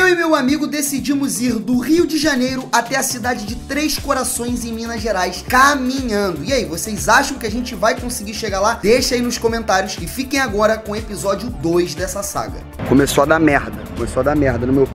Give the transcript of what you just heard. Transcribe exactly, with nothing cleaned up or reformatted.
Eu e meu amigo decidimos ir do Rio de Janeiro até a cidade de Três Corações, em Minas Gerais, caminhando. E aí, vocês acham que a gente vai conseguir chegar lá? Deixa aí nos comentários e fiquem agora com o episódio dois dessa saga. Começou a dar merda, começou a dar merda no meu